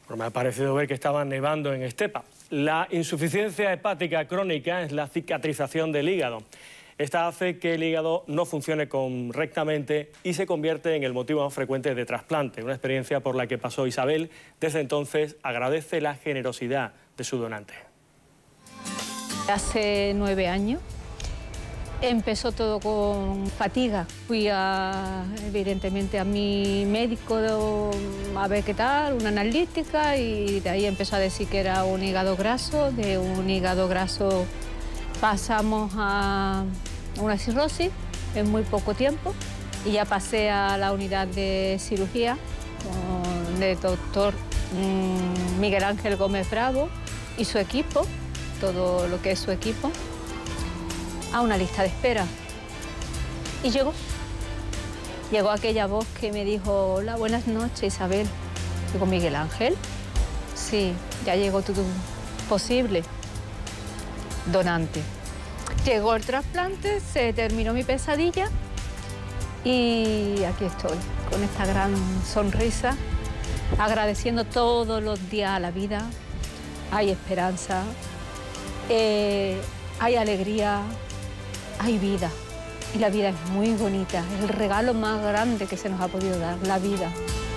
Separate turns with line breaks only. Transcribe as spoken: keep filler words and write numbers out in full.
Bueno, me ha parecido ver que estaba nevando en Estepa. La insuficiencia hepática crónica es la cicatrización del hígado. Esta hace que el hígado no funcione correctamente y se convierte en el motivo más frecuente de trasplante, una experiencia por la que pasó Isabel. Desde entonces agradece la generosidad de su donante.
Hace nueve años empezó todo con fatiga. Fui a, evidentemente a mi médico a ver qué tal, una analítica, y de ahí empezó a decir que era un hígado graso. De un hígado graso pasamos a una cirrosis en muy poco tiempo y ya pasé a la unidad de cirugía con el doctor mmm, Miguel Ángel Gómez Bravo y su equipo, todo lo que es su equipo, a una lista de espera. Y llegó. Llegó aquella voz que me dijo: hola, buenas noches, Isabel. Digo: Miguel Ángel, sí, ya llegó tu posible donante. Llegó el trasplante, se terminó mi pesadilla y aquí estoy, con esta gran sonrisa, agradeciendo todos los días a la vida. Hay esperanza, eh, hay alegría, hay vida. Y la vida es muy bonita, es el regalo más grande que se nos ha podido dar, la vida.